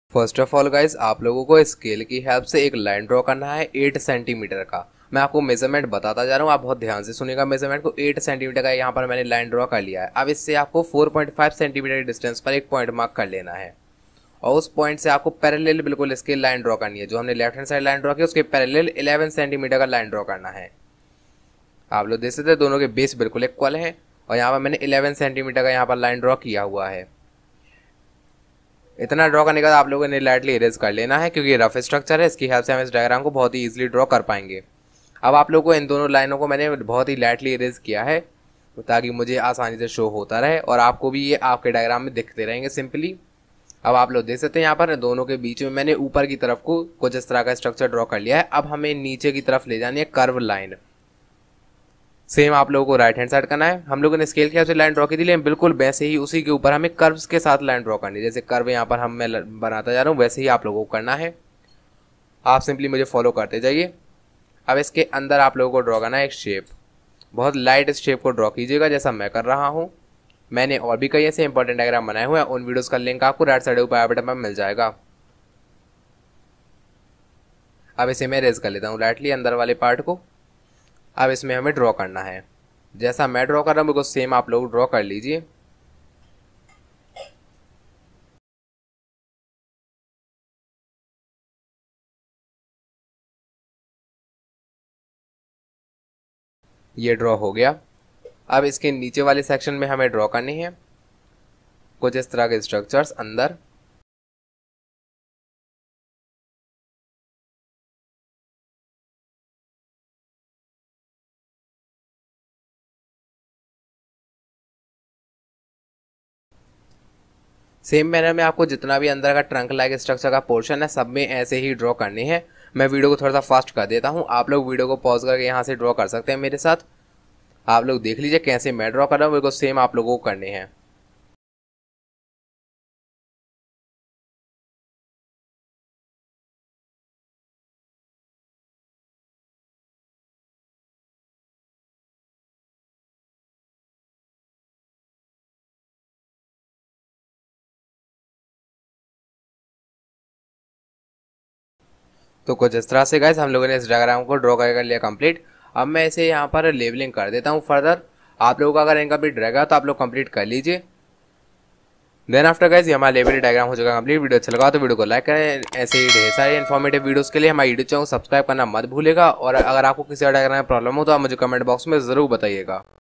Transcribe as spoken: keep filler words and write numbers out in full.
First of all guys, आप लोगों को स्केल की हेल्प से एक लाइन ड्रॉ करना है एट सेंटीमीटर का। मैं आपको मेजरमेंट बताता जा रहा हूँ, आप बहुत ध्यान से सुनिएगा। मेजरमेंट को एट सेंटीमीटर का यहाँ पर मैंने लाइन ड्रॉ कर लिया है। अब इससे आपको four point five centimetre distance पर एक पॉइंट मार्क कर लेना है और उस पॉइंट से आपको पैरेलल बिल्कुल स्केल लाइन ड्रॉ करनी है। जो हमने left hand side line draw की उसके पैरेलल इलेवन सेंटीमीटर का लाइन ड्रॉ करना है। आप लोग देख सकते हैं दोनों के बेस बिल्कुल इक्वल है और यहाँ पर मैंने इलेवन सेंटीमीटर का यहाँ पर लाइन ड्रॉ किया हुआ है। इतना ड्रॉ करने के बाद आप लोगों ने लाइटली इरेज कर लेना है, क्योंकि रफ स्ट्रक्चर है। इसकी हेल्प से हम इस डायग्राम को बहुत ही इजीली ड्रॉ कर पाएंगे। अब आप लोगों को इन दोनों लाइनों को मैंने बहुत ही लाइटली इरेज किया है ताकि मुझे आसानी से शो होता रहे और आपको भी ये आपके डायग्राम में दिखते रहेंगे सिंपली। अब आप लोग देख सकते हैं यहाँ पर दोनों के बीच में मैंने ऊपर की तरफ को कुछ इस तरह का स्ट्रक्चर ड्रॉ कर लिया है। अब हमें नीचे की तरफ ले जानी है कर्व लाइन। सेम आप लोगों को राइट हैंड साइड करना है। हम लोगों ने स्केल की हेल्प से लाइन ड्रॉ की थी, लेकिन बिल्कुल वैसे ही उसी के ऊपर हमें कर्व्स के साथ लाइन ड्रॉ करनी है। जैसे कर्व यहाँ पर हम मैं बनाता जा रहा हूँ वैसे ही आप लोगों को करना है। आप सिंपली मुझे फॉलो करते जाइए। अब इसके अंदर आप लोगों को ड्रॉ करना है एक शेप। बहुत लाइट शेप को ड्रॉ कीजिएगा जैसा मैं कर रहा हूँ। मैंने और भी कई ऐसे इंपॉर्टेंट डायग्राम बनाए हुए हैं, उन वीडियोस का लिंक आपको राइट साइड ऊपर आई बटन पर मिल जाएगा। अब इसे मैं रेज कर लेता हूँ लाइटली अंदर वाले पार्ट को। अब इसमें हमें ड्रॉ करना है जैसा मैं ड्रॉ कर रहा हूँ, बिल्कुल सेम आप लोग ड्रॉ कर लीजिए। ये ड्रॉ हो गया। अब इसके नीचे वाले सेक्शन में हमें ड्रॉ करनी है कुछ इस तरह के स्ट्रक्चर्स अंदर। सेम मैनर में आपको जितना भी अंदर का ट्रंक लाइक स्ट्रक्चर का पोर्शन है सब में ऐसे ही ड्रॉ करनी है। मैं वीडियो को थोड़ा सा फास्ट कर देता हूँ, आप लोग वीडियो को पॉज करके यहाँ से ड्रॉ कर सकते हैं मेरे साथ। आप लोग देख लीजिए कैसे मैं ड्रॉ कर रहा हूँ, बिल्कुल सेम आप लोगों को करने हैं। तो कुछ इस तरह से गाइस हम लोगों ने इस डायग्राम को ड्रॉ कर लिया कंप्लीट। अब मैं इसे यहाँ पर लेबलिंग कर देता हूँ फर्दर। आप लोगों का अगर इनकम्प्लीट रहेगा तो आप लोग कंप्लीट कर लीजिए। देन आफ्टर गाइस ये हमारा लेबल डायग्राम हो जाएगा कंप्लीट। वीडियो अच्छा लगा तो वीडियो को लाइक करें। ऐसे ही ढेर सारे इन्फॉर्मेटिव वीडियोस के लिए हमारे यूट्यूब चैनल को सब्सक्राइब करना मत भूलेगा। और अगर आपको किसी और डायग्राम में प्रॉब्लम हो तो आप मुझे कमेंट बॉक्स में जरूर बताइएगा।